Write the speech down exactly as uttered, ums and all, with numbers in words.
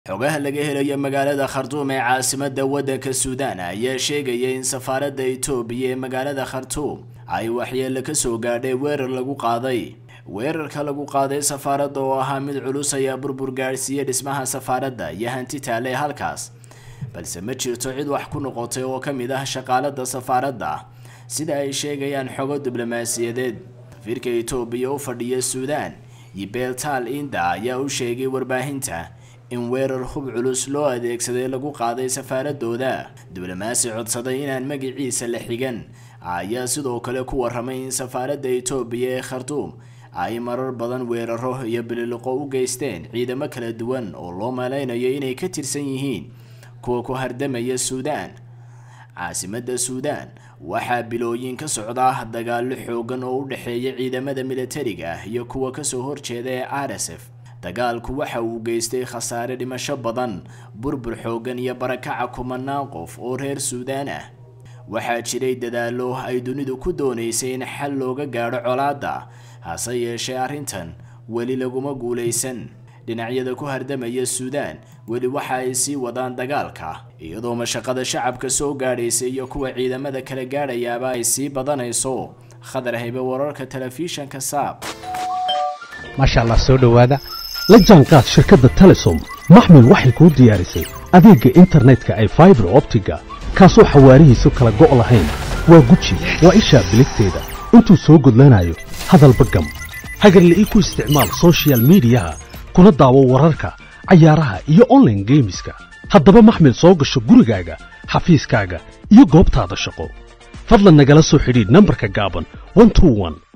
xogaha laga helayo magaalada Khartoum ee caasimadda waddanka Suudaan ayaa sheegaya in safaaradda Itoobiya ee magaalada Khartoum ay waxyeello ka soo gaadhay weerar lagu qaaday weerarka lagu qaaday safaaradda oo ahaa mid culus ayaa burbur gaarsiiyay dhismaha safaaradda iyo hanti taale halkaas balse ma jirto cid wax ku noqotay oo ka mid ah shaqaalada safaaradda sida ay sheegayaan xogo diblomaasiyadeed safiirka Itoobiya u fadhiya Suudaan Yibel Tal Inda ayaa u sheegay warbaahinta in weerar hub culus loo adeegsaday lagu qaaday safaaradooda diblomaasi codsaday inaan magaciisa la xigan ayaa sidoo kale ku waramay in safaaradda Itoobiya ee Khartoum ay marar badan weeraro iyo biliqo u geysteen ciidamo kala duwan oo loo maleynayo inay ka tirsan yihiin kuwa ku hardamaya Suudaan caasimadda Suudaan waxa bilooyin ka socda dagaal xoogan oo u dhaxeeya ciidamada militariga iyo kuwa ka soo horjeeda ee R S F dagaalku waxa uu geystay khasaare dhimasho badan burbur xoogan iyo barakaca kumanaan qof oo reer Suudaan ah waxa jiray dadaalo ay dunidu ku doonaysay in xal looga gaaro colaadda hase yeeshee arrintan weli laguma guuleysan dhinacyada ku hardamaya Suudaan weli waxa ay sii wadaan dagaalka iyadoo mashaqada shacabka soo gaadhaysay iyo kuwa ciidamada kala gaadhayaaba ay sii badanayso khadar haybe wararka telefishanka saab masha Allah soo dhawaada la jaanqaad shirkadda Telesom maxmil waxay ku diyaarisay adeegga internetka ay fiber optiga kaasoo xawaarihiisu kala go'o lahayn waa guji waa isha biligteeda intuu soo gudlanayo hadalba gam hagarla ii ku isticmaal social media kuna daawo wararka cayaaraha iyo online gameska haddaba maxmil soo gasho gurigaaga xafiiskaaga iyo goobtaada shaqo fadlan nagala soo xidhiidh nambarka gaaban one two one